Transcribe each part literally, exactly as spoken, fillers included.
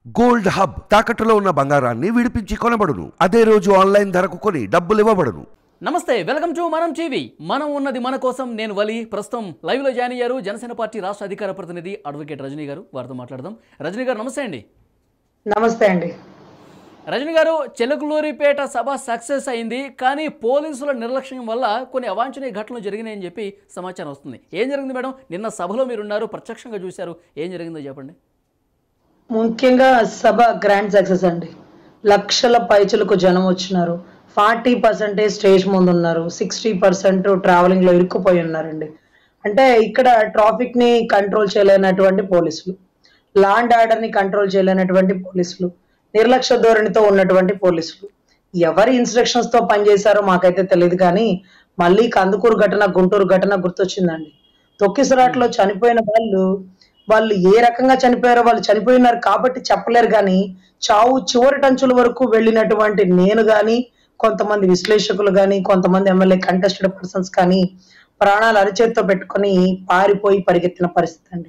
Gold hub తాకట్టులో ఉన్న బంగారాన్ని విడిపించి కొనబడును. అదే రోజు ఆన్లైన్ ధరకు కొని డబ్బులు ఇవ్వబడును. నమస్తే, వెల్కమ్ టు మనం టీవీ. మనం ఉన్నది మన కోసం. నేను వలి. ప్రస్తుతం లైవ్ లో జాయిన్ అయ్యారు జనసేన పార్టీ రాష్ట్ర అధికార ప్రతినిధి అడ్వకేట్ రజనీ గారు. వారితో మాట్లాడదాం. రజనీ గారు నమస్తే అండి. నమస్తే అండి. రజనీ గారు, చిలకలూరిపేట సభ సక్సెస్ అయింది, కానీ పోలీసుల నిర్లక్ష్యం వల్ల కొన్ని అవాంఛనీయ ఘటనలు జరిగినాయని చెప్పి సమాచారం వస్తుంది. ఏం జరిగింది మేడం? నిన్న సభలో మీరున్నారు, ప్రత్యక్షంగా చూశారు. ఏం జరిగిందో చెప్పండి. ముఖ్యంగా సభ గ్రాండ్ సక్సెస్ అండి. లక్షల పైచులకు జనం వచ్చినారు. ఫార్టీ పర్సెంటేజ్ స్టేజ్ ముందు ఉన్నారు, సిక్స్టీ పర్సెంట్ ట్రావెలింగ్ లో ఇరుక్కుపోయి ఉన్నారండి. అంటే ఇక్కడ ట్రాఫిక్ ని కంట్రోల్ చేయలేనటువంటి పోలీసులు, లా అండ్ ఆర్డర్ ని కంట్రోల్ చేయలేనటువంటి పోలీసులు, నిర్లక్ష్య ధోరణితో ఉన్నటువంటి పోలీసులు, ఎవరి ఇన్స్ట్రక్షన్స్ తో పనిచేశారో మాకైతే తెలియదు. కానీ మళ్ళీ కందుకూరు ఘటన, గుంటూరు ఘటన గుర్తొచ్చిందండి. తొక్కిసలాట్లో చనిపోయిన వాళ్ళు వాళ్ళు ఏ రకంగా చనిపోయారో వాళ్ళు చనిపోయినారు కాబట్టి చెప్పలేరు. కానీ చావు చివరి టంచుల వరకు వెళ్ళినటువంటి నేను కానీ, కొంతమంది విశ్లేషకులు కానీ, కొంతమంది ఎమ్మెల్యే కంటెస్టెడ్ పర్సన్స్ కానీ ప్రాణాలు అరిచేత్తో పెట్టుకొని పారిపోయి పరిగెత్తిన పరిస్థితి అండి.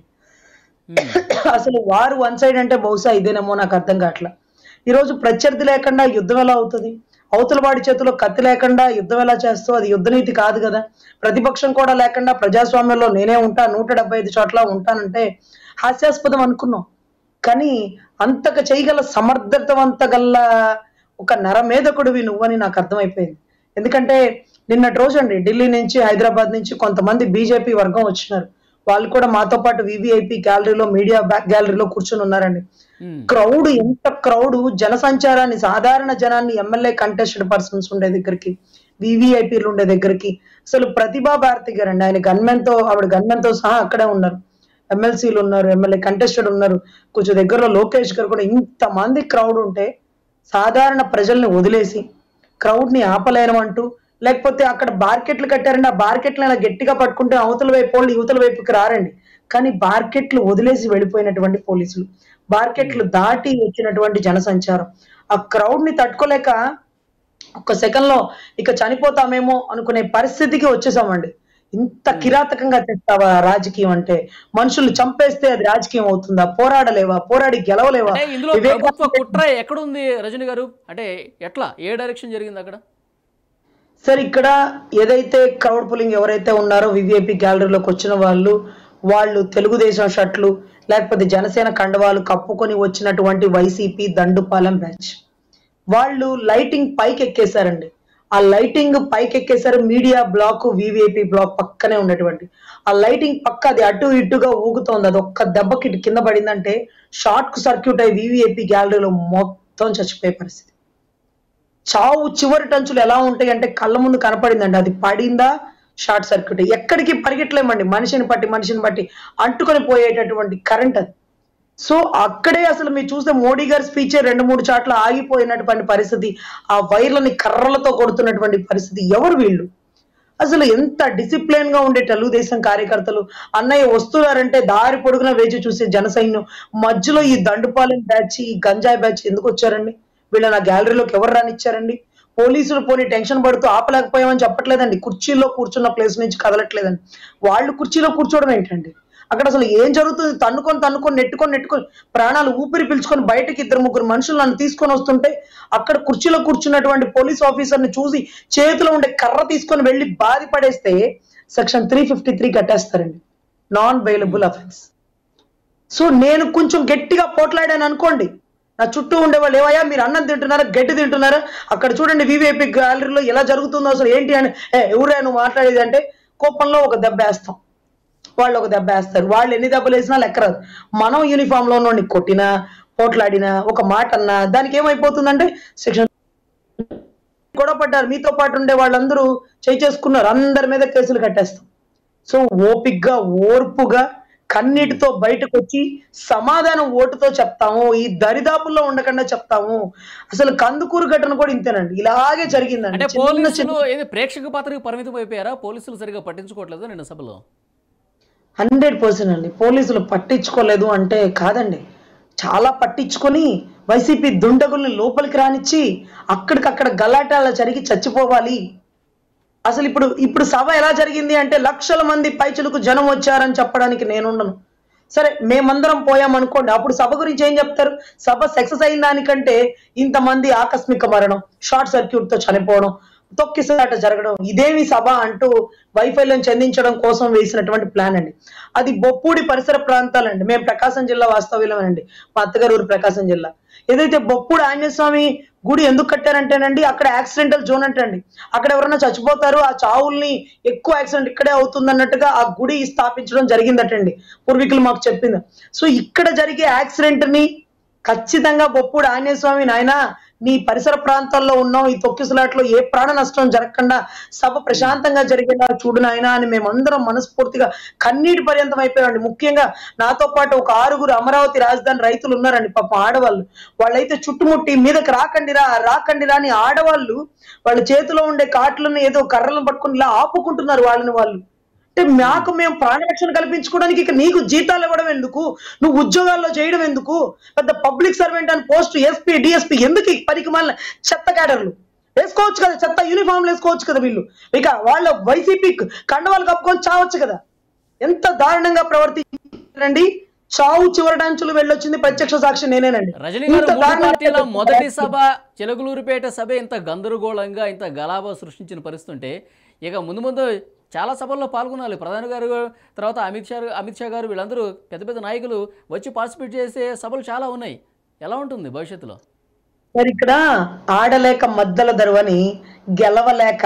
అసలు వారు వన్ సైడ్ అంటే బహుశా ఇదేనేమో నాకు అర్థం కావట్లా. ఈరోజు ప్రత్యర్థి లేకుండా యుద్ధం ఎలా అవుతుంది? అవతల వాడి చేతిలో కత్తి లేకుండా యుద్ధం ఎలా చేస్తూ? అది యుద్ధనీతి కాదు కదా. ప్రతిపక్షం కూడా లేకుండా ప్రజాస్వామ్యంలో నేనే ఉంటా, నూట డెబ్బై ఐదు చోట్ల ఉంటానంటే హాస్యాస్పదం అనుకున్నాం. కానీ అంతగా చేయగల సమర్థవంత గల ఒక నరమేధకుడివి నువ్వని నాకు అర్థమైపోయింది. ఎందుకంటే నిన్నటి రోజు అండి ఢిల్లీ నుంచి, హైదరాబాద్ నుంచి కొంతమంది బీజేపీ వర్గం వచ్చినారు. వాళ్ళు కూడా మాతో పాటు వివిఐపి గ్యాలరీలో, మీడియా బ్యాక్ గ్యాలరీలో కూర్చొని ఉన్నారండి. క్రౌడ్, ఎంత క్రౌడ్! జనసంచారాన్ని, సాధారణ జనాన్ని, ఎమ్మెల్యే కంటెస్టెడ్ పర్సన్స్ ఉండే దగ్గరికి, వివిఐపీలు ఉండే దగ్గరికి, అసలు ప్రతిభా భారతి గారు అండి, ఆయన గన్మెన్ తో, ఆవిడ గన్మెన్ తో సహా అక్కడే ఉన్నారు. ఎమ్మెల్సీలు ఉన్నారు, ఎమ్మెల్యే కంటెస్టెడ్ ఉన్నారు, కొంచెం దగ్గరలో లోకేష్ గారు కూడా. ఇంతమంది క్రౌడ్ ఉంటే సాధారణ ప్రజల్ని వదిలేసి క్రౌడ్ ని ఆపలేనమంటూ, లేకపోతే అక్కడ బార్కెట్లు కట్టారండి, ఆ బార్కెట్లు అలా గట్టిగా పట్టుకుంటే అవతల వైపు వాళ్ళు యువతల వైపుకి రారండి. కానీ బార్కెట్లు వదిలేసి వెళ్ళిపోయినటువంటి పోలీసులు, బార్కెట్లు దాటి వచ్చినటువంటి జనసంచారం, ఆ క్రౌడ్ ని తట్టుకోలేక ఒక్క సెకండ్ లో ఇక చనిపోతామేమో అనుకునే పరిస్థితికి వచ్చేసామండి. ఇంత కిరాతకంగా చేస్తావా రాజకీయం? అంటే మనుషులు చంపేస్తే అది రాజకీయం అవుతుందా? పోరాడలేవా? పోరాడి గెలవలేవా? కుట్ర ఎక్కడుంది రజనీ గారు? అంటే ఎట్లా, ఏ డైరెక్షన్ జరిగింది అక్కడ? సార్, ఇక్కడ ఏదైతే క్రౌడ్ పులింగ్ ఎవరైతే ఉన్నారో వివిఐపి గ్యాలరీలోకి వచ్చిన వాళ్ళు, వాళ్ళు తెలుగుదేశం షర్ట్లు లేకపోతే జనసేన కండవాలు కప్పుకొని వచ్చినటువంటి వైసీపీ దండుపాలెం బ్యాచ్ వాళ్ళు లైటింగ్ పైకి ఎక్కేశారండి. ఆ లైటింగ్ పైకి ఎక్కేశారు. మీడియా బ్లాక్, వివిఐపి బ్లాక్ పక్కనే ఉన్నటువంటి ఆ లైటింగ్ పక్క అది అటు ఇటుగా ఊగుతోంది. అది ఒక్క దెబ్బకి కింద పడిందంటే షార్ట్ సర్క్యూట్ అయి వివిఐపి గ్యాలరీలో మొత్తం చచ్చిపోయే పరిస్థితి. చావు చివరి టంచులు ఎలా ఉంటాయి అంటే కళ్ళ ముందు కనపడిందండి. అది పడిందా షార్ట్ సర్క్యూట్. ఎక్కడికి పరిగెట్టలేమండి, మనిషిని బట్టి మనిషిని బట్టి అంటుకొని పోయేటటువంటి కరెంట్ అది. సో అక్కడే అసలు మీరు చూస్తే మోడీ గారి స్పీచ్ రెండు మూడు చాట్ల ఆగిపోయినటువంటి పరిస్థితి, ఆ వైర్లని కర్రలతో కొడుతున్నటువంటి పరిస్థితి. ఎవరు వీళ్ళు? అసలు ఎంత డిసిప్లిన్ గా ఉండే తెలుగుదేశం కార్యకర్తలు, అన్నయ్య వస్తున్నారంటే దారి పొడుగున వేచి చూసే జన సైన్యం మధ్యలో ఈ దండుపాలెం బ్యాచ్, ఈ గంజాయి బ్యాచ్ ఎందుకు వచ్చారండి? వీళ్ళ నా గ్యాలరీలోకి ఎవరు రానిచ్చారండి? పోలీసులు పోనీ టెన్షన్ పడుతూ ఆపలేకపోయామని చెప్పట్లేదండి, కుర్చీలో కూర్చున్న ప్లేస్ నుంచి కదలట్లేదండి. వాళ్ళు కుర్చీలో కూర్చోవడం ఏంటండి? అక్కడ అసలు ఏం జరుగుతుంది? తన్నుకొని తన్నుకొని నెట్టుకొని నెట్టుకొని ప్రాణాలు ఊపిరి పీల్చుకొని బయటకి ఇద్దరు ముగ్గురు మనుషులు నన్ను తీసుకొని వస్తుంటే అక్కడ కుర్చీలో కూర్చున్నటువంటి పోలీస్ ఆఫీసర్ ని చూసి చేతిలో ఉండే కర్ర తీసుకొని వెళ్ళి బాధి పడేస్తే సెక్షన్ త్రీ ఫిఫ్టీ త్రీ కట్టేస్తారండి, నాన్ బెయిలబుల్ అఫెన్స్. సో నేను కొంచెం గట్టిగా పోట్లాడాను అనుకోండి, నా చుట్టూ ఉండే వాళ్ళు ఏవయ్యా మీరు అన్నం తింటున్నారా, గడ్డి తింటున్నారా, అక్కడ చూడండి వివిఐపి గ్యాలరీలో ఎలా జరుగుతుందో అసలు ఏంటి అని, ఏ ఎవరే నువ్వు మాట్లాడేది అంటే కోపంలో ఒక దెబ్బ వేస్తాం, వాళ్ళు ఒక దెబ్బ వేస్తారు. వాళ్ళు ఎన్ని దెబ్బలు వేసినా లెక్కరాదు. మనం యూనిఫామ్ లో ఉన్నోడిని కొట్టినా, పోట్లాడినా, ఒక మాట అన్నా దానికి ఏమైపోతుందంటే సెక్షన్ గొడవ పడ్డారు, మీతో పాటు ఉండే వాళ్ళందరూ చేయి చేసుకున్నారు, అందరి మీద కేసులు కట్టేస్తాం. సో ఓపిగ్గా, ఓర్పుగా, కన్నీటితో బయటకు వచ్చి సమాధానం ఓటుతో చెప్తాము, ఈ దరిదాపుల్లో ఉండకుండా చెప్తాము. అసలు కందుకూరు ఘటన కూడా ఇంతేనండి, ఇలాగే జరిగిందండి. ప్రేక్షక పాత్రకు పరిమితం అయిపోయారా? పోలీసులు సరిగా పట్టించుకోవట్లేదు నిన్న సభలో. హండ్రెడ్ పర్సెంట్ అండి, పోలీసులు పట్టించుకోలేదు అంటే కాదండి, చాలా పట్టించుకొని వైసీపీ దుండగుల్ని లోపలికి రానిచ్చి అక్కడికక్కడ గలాటాల జరిగి చచ్చిపోవాలి. అసలు ఇప్పుడు ఇప్పుడు సభ ఎలా జరిగింది అంటే లక్షల మంది పైచులకు జనం వచ్చారని చెప్పడానికి నేనుండను. సరే మేమందరం పోయామనుకోండి, అప్పుడు సభ గురించి ఏం చెప్తారు? సభ సక్సెస్ అయిన దానికంటే ఇంతమంది ఆకస్మిక మరణం, షార్ట్ సర్క్యూట్ తో చనిపోవడం, తొక్కిసలాట జరగడం, ఇదేమి సభ అంటూ వైఫల్యం చెందించడం కోసం వేసినటువంటి ప్లాన్ అండి. అది బొప్పూడి పరిసర ప్రాంతాలండి. మేము ప్రకాశం జిల్లా వాస్తవ్యులమేనండి, మా అత్తగారు ఊరు ప్రకాశం జిల్లా. ఏదైతే బొప్పూడి ఆంజనేయ స్వామి గుడి ఎందుకు కట్టారంటేనండి, అక్కడ యాక్సిడెంటల్ జోన్ అంటండి. అక్కడ ఎవరైనా చచ్చిపోతారు, ఆ చావుల్ని ఎక్కువ యాక్సిడెంట్ ఇక్కడే అవుతుంది అన్నట్టుగా ఆ గుడి స్థాపించడం జరిగిందటండి, పూర్వీకులు మాకు చెప్పింది. సో ఇక్కడ జరిగే యాక్సిడెంట్ ని ఖచ్చితంగా బొప్పూడి ఆంజనేయ స్వామి, నాయన నీ పరిసర ప్రాంతాల్లో ఉన్నాం, ఈ తొక్కిసలాట్లో ఏ ప్రాణ నష్టం జరగకుండా సభ ప్రశాంతంగా జరిగేలా చూడు నాయన అని మేమందరం మనస్ఫూర్తిగా కన్నీటి పర్యంతం అయిపోయామండి. ముఖ్యంగా నాతో పాటు ఒక ఆరుగురు అమరావతి రాజధాని రైతులు ఉన్నారండి, పాప ఆడవాళ్ళు. వాళ్ళైతే చుట్టుముట్టి మీదకి రాకండిరా రాకండిరా అని ఆడవాళ్ళు వాళ్ళ చేతిలో ఉండే కాట్లను ఏదో కర్రలను పట్టుకుని ఇలా ఆపుకుంటున్నారు వాళ్ళని వాళ్ళు. అంటే మాకు మేము ప్రాణరక్షణ కల్పించుకోవడానికి ఇక నీకు జీతాలు ఇవ్వడం ఎందుకు, నువ్వు ఉద్యోగాల్లో చేయడం ఎందుకు, పెద్ద పబ్లిక్ సర్వెంట్ అని పోస్ట్ ఎస్పీ డిఎస్పీ ఎందుకు పనికి మాలిన చెత్త క్యాడర్లు వేసుకోవచ్చు కదా, చెత్త యూనిఫామ్లు వేసుకోవచ్చు కదా వీళ్ళు, ఇక వాళ్ళ వైసీపీ కండవాళ్ళు కప్పుకొని చావచ్చు కదా. ఎంత దారుణంగా ప్రవర్తించండి. చావు చివరడాంచులు వెళ్ళొచ్చింది ప్రత్యక్ష సాక్షి నేనేనండి. రజనీ గారు, మూడు పార్టీల మొదటి సభ చిలకలూరిపేట సభ ఇంత గందరగోళంగా ఇంత గలాబా సృష్టించిన పరిస్థితి ఉంటే, ఇక ముందు ముందు చాలా సభల్లో పాల్గొనాలి. ప్రధాని గారు తర్వాత అమిత్ షా అమిత్ షా గారు వీళ్ళందరూ పెద్ద పెద్ద నాయకులు వచ్చి పార్టిసిపేట్ చేసే సభలు చాలా ఉన్నాయి. ఎలా ఉంటుంది భవిష్యత్తులో? మరి ఇక్కడ ఆడలేక మద్దల దరువని, గెలవలేక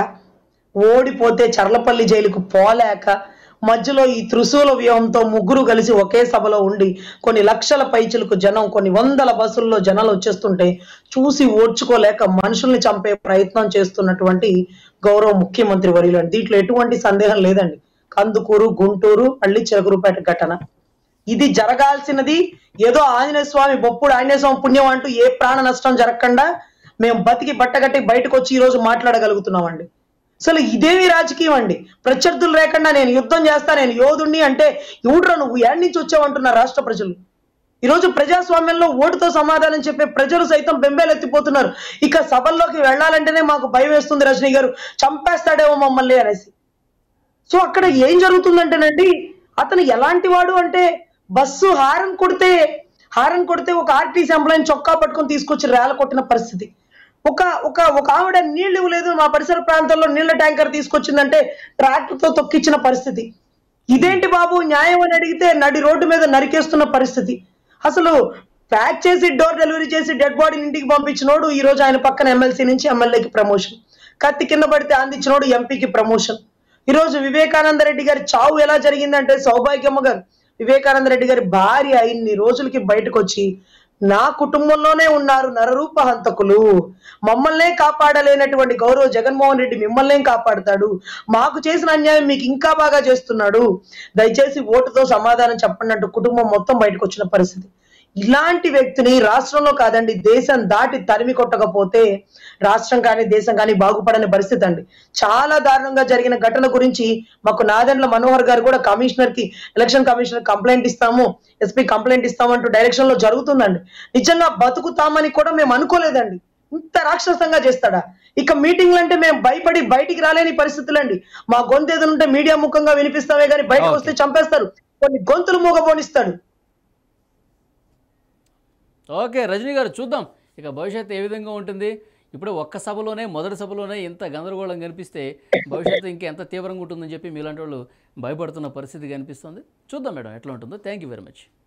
ఓడిపోతే చర్లపల్లి జైలుకు పోలేక మధ్యలో ఈ త్రిశూల వ్యూహంతో ముగ్గురు కలిసి ఒకే సభలో ఉండి కొన్ని లక్షల పైచులకు జనం, కొన్ని వందల బస్సుల్లో జనాలు వచ్చేస్తుంటే చూసి ఓడ్చుకోలేక మనుషుల్ని చంపే ప్రయత్నం చేస్తున్నటువంటి గౌరవ ముఖ్యమంత్రి వర్యులు. దీంట్లో ఎటువంటి సందేహం లేదండి. కందుకూరు, గుంటూరు, మళ్ళీ చిలకలూరిపేట ఘటన ఇది జరగాల్సినది. ఏదో ఆంజనేయ స్వామి, బొప్పుడు ఆంజనేయ స్వామి పుణ్యం అంటూ ఏ ప్రాణ నష్టం జరగకుండా మేము బతికి బట్టగట్టి బయటకు వచ్చి ఈ రోజు మాట్లాడగలుగుతున్నామండి. అసలు ఇదేమి రాజకీయం అండి? ప్రత్యర్థులు లేకుండా నేను యుద్ధం చేస్తా, నేను యోధుణ్ణి అంటే ఎవడ్రా నువ్వు, ఏడు నుంచి వచ్చావంటున్నారు రాష్ట్ర ప్రజలు. ఈరోజు ప్రజాస్వామ్యంలో ఓటుతో సమాధానం చెప్పే ప్రజలు సైతం బెంబేలెత్తిపోతున్నారు. ఇక సభల్లోకి వెళ్ళాలంటేనే మాకు భయం వేస్తుంది రజనీ గారు, చంపేస్తాడేమో మమ్మల్ని అనేసి. సో అక్కడ ఏం జరుగుతుందంటేనండి, అతను ఎలాంటి వాడు అంటే బస్సు హారన్ కొడితే హారన్ కొడితే ఒక ఆర్టీసీ ఎంప్లాయ్ చొక్కా పట్టుకొని తీసుకొచ్చి రేల కొట్టిన పరిస్థితి. ఒక ఒక ఒక ఆవిడ నీళ్లు ఇవ్వలేదు, మా పరిసర ప్రాంతాల్లో నీళ్ల ట్యాంకర్ తీసుకొచ్చిందంటే ట్రాక్టర్ తో తొక్కిచ్చిన పరిస్థితి. ఇదేంటి బాబు న్యాయం అని అడిగితే నడి రోడ్డు మీద నరికేస్తున్న పరిస్థితి. అసలు ప్యాక్ చేసి డోర్ డెలివరీ చేసి డెడ్ బాడీని ఇంటికి పంపించినోడు ఈ రోజు ఆయన పక్కన ఎమ్మెల్సీ నుంచి ఎమ్మెల్యేకి ప్రమోషన్, కత్తి కింద పడితే అందించినోడు ఎంపీకి ప్రమోషన్. ఈ రోజు వివేకానంద రెడ్డి గారి చావు ఎలా జరిగిందంటే, సౌభాగ్యమ్మ గారు వివేకానంద రెడ్డి గారి భార్య ఇన్ని రోజులకి బయటకు వచ్చి నా కుటుంబంలోనే ఉన్నారు నరరూప హంతకులు, మమ్మల్నే కాపాడలేనటువంటి గౌరవ జగన్మోహన్ రెడ్డి మిమ్మల్నే కాపాడుతాడు, మాకు చేసిన అన్యాయం మీకు ఇంకా బాగా చేస్తున్నాడు, దయచేసి ఓటుతో సమాధానం చెప్పండి అంటూ కుటుంబం మొత్తం బయటకు వచ్చిన పరిస్థితి. ఇలాంటి వ్యక్తిని రాష్ట్రంలో కాదండి దేశం దాటి తరిమి కొట్టకపోతే రాష్ట్రం కానీ దేశం కానీ బాగుపడని పరిస్థితి అండి. చాలా దారుణంగా జరిగిన ఘటన గురించి మాకు నాదెండ్ల మనోహర్ గారు కూడా కమిషనర్ కి, ఎలక్షన్ కమిషనర్ కంప్లైంట్ ఇస్తాము, ఎస్పీ కంప్లైంట్ ఇస్తామంటూ డైరెక్షన్ లో జరుగుతుందండి. నిజంగా బతుకుతామని కూడా మేము అనుకోలేదండి. ఇంత రాక్షసంగా చేస్తాడా? ఇక మీటింగ్లు అంటే మేము భయపడి బయటికి రాలేని పరిస్థితులండి. మా గొంతు ఏదైనా మీడియా ముఖంగా వినిపిస్తామే కానీ బయటకు వస్తే చంపేస్తారు, కొన్ని గొంతులు మూగబోనిస్తాడు. ఓకే రజనీ గారు, చూద్దాం ఇక భవిష్యత్తు ఏ విధంగా ఉంటుంది. ఇప్పుడు ఒక్క సభలోనే మొదటి సభలోనే ఇంత గందరగోళం కనిపిస్తే భవిష్యత్తు ఇంకా ఎంత తీవ్రంగా ఉంటుందని చెప్పి మీలాంటి వాళ్ళు భయపడుతున్న పరిస్థితి కనిపిస్తుంది. చూద్దాం మేడం ఎట్లా ఉంటుందో. Thank you very much.